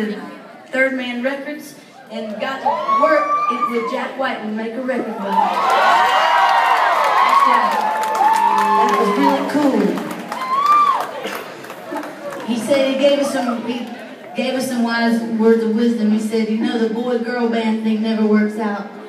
to Third Man Records and got to work with Jack White and make a record with him. That was really cool. He said he gave us some wise words of wisdom. He said, you know, the boy-girl band thing never works out.